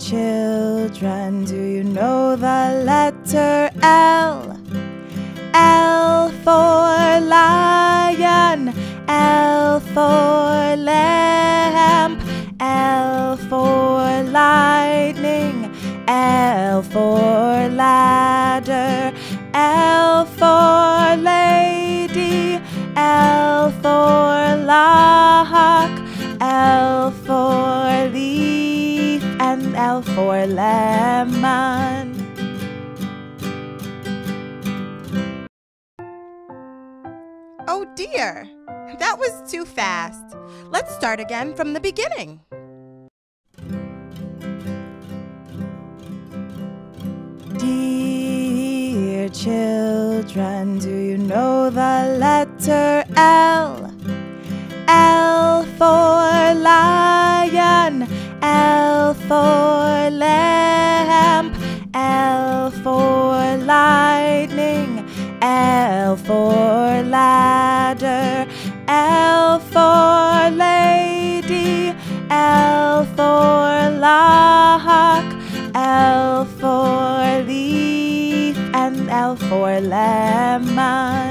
children, do you know the letter L? L for lion, L for lamp, L for lightning, L for ladder, L for lady, L for lock, L for leaf, and L for lemon. Oh dear, that was too fast. Let's start again from the beginning. Dear children, do you know the letter L? L for lion, L for lamp, L for lightning, L for ladder, L for lady, L for lock, L for leaf, and L for lemon.